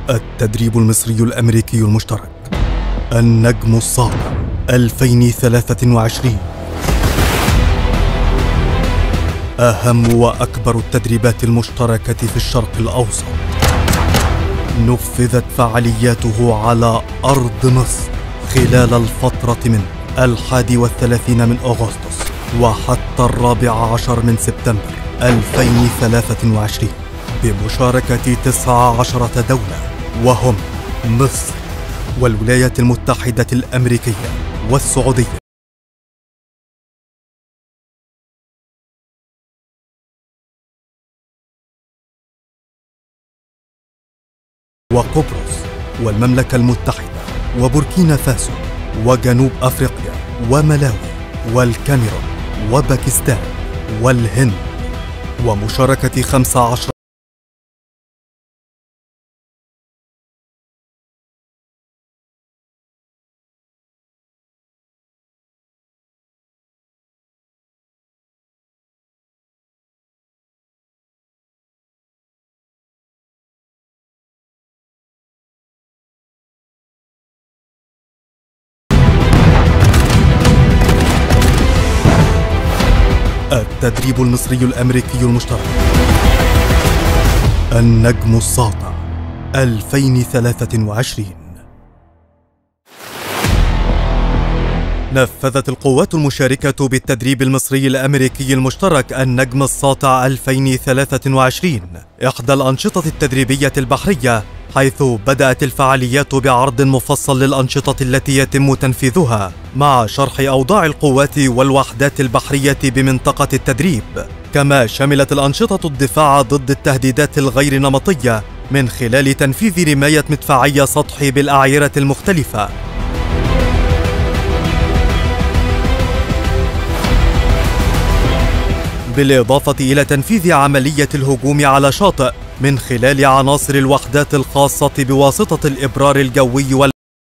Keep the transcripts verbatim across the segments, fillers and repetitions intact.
التدريب المصري الأمريكي المشترك النجم الساطع ألفين وثلاثة وعشرين، أهم وأكبر التدريبات المشتركة في الشرق الأوسط. نفذت فعالياته على أرض مصر خلال الفترة من الحادي والثلاثين من أغسطس وحتى الرابع عشر من سبتمبر ألفين وثلاثة وعشرين، بمشاركة تسعة عشرة دولة، وهم مصر والولايات المتحدة الأمريكية والسعودية وقبرص والمملكة المتحدة وبوركينا فاسو وجنوب أفريقيا وملاوي والكاميرون وباكستان والهند، ومشاركة خمسة عشر التدريب المصري الأمريكي المشترك النجم الساطع ألفين وثلاثة وعشرين. نفذت القوات المشاركة بالتدريب المصري الأمريكي المشترك النجم الساطع ألفين وثلاثة وعشرين إحدى الأنشطة التدريبية البحرية، حيث بدأت الفعاليات بعرض مفصل للأنشطة التي يتم تنفيذها مع شرح أوضاع القوات والوحدات البحرية بمنطقة التدريب، كما شملت الأنشطة الدفاع ضد التهديدات الغير نمطية من خلال تنفيذ رماية مدفعية سطحي بالأعيرة المختلفة، بالإضافة إلى تنفيذ عملية الهجوم على شاطئ من خلال عناصر الوحدات الخاصة بواسطة الإبرار الجوي وال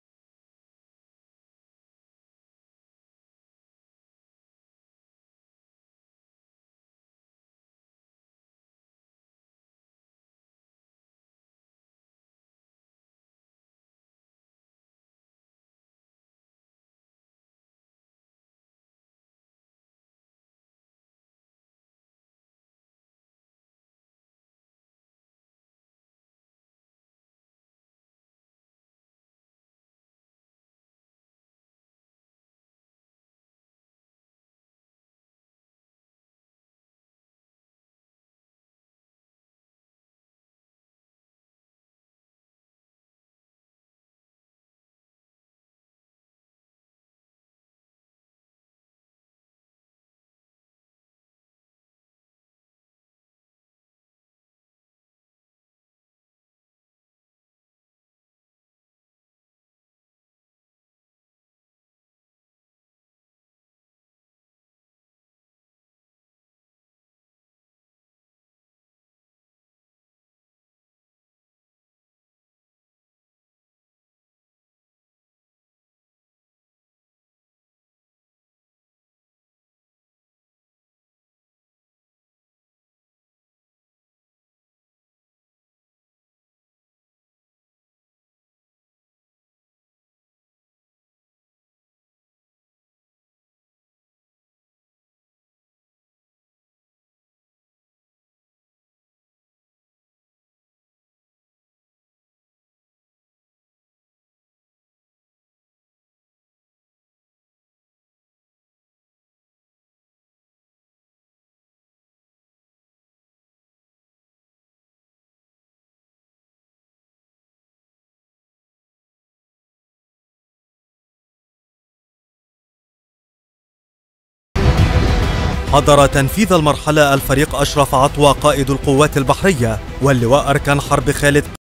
حضر تنفيذ المرحلة الفريق أشرف عطوة قائد القوات البحرية واللواء أركان حرب خالد